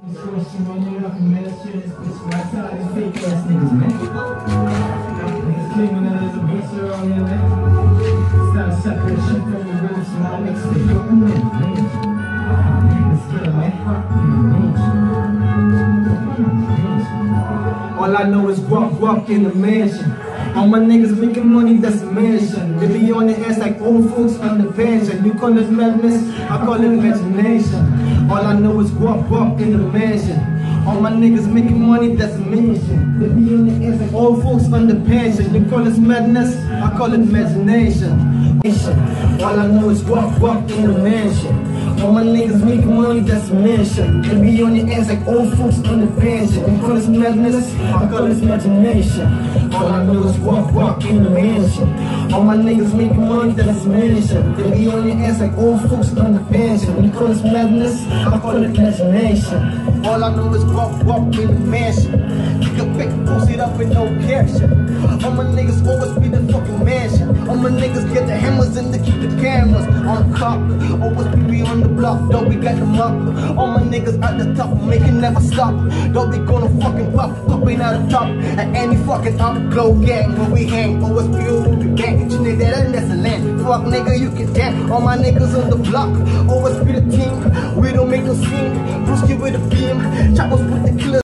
Switching on you up and managing this bitch right side of these fake ass niggas, man. Niggas claiming that there's a bitch around here, man. Start sucking shit from the real small niggas. They fucking man. Let's get it, man. All I know is walk in the mansion. All my niggas making money, that's a mansion. They be on the ass like old folks on the pension. You call it madness, I call it imagination. All I know is walk in the mansion. All my niggas making money, that's a mansion. They be on the ass like old folks on the pension. You call it madness, I call it imagination. All I know is walk in the mansion. All my niggas making money, that's a mansion. They be on the ass like old folks on the pension. You call it madness, I call it imagination. All I know is walk in the mansion. All my niggas making money, that's a mansion. They be on the ass like old folks on the pension. You call it madness, I call it imagination. All I know is walk in the mansion. Kick a quick, post it up with no caption. All my niggas always be the fucking mansion. All my niggas get the hammers and they keep the cameras on the clock. Always be on the block, though we got them up. All my niggas at the top, making never stop. Though we gonna fucking popping out the top. At any fucking up, Glongang, where we hang. Always be over the gang. You need that and that's the land. Fuck nigga, you can dance. All my niggas on the block, always be the team. We don't make no scene. Bruce with the beam, choppers with the killer.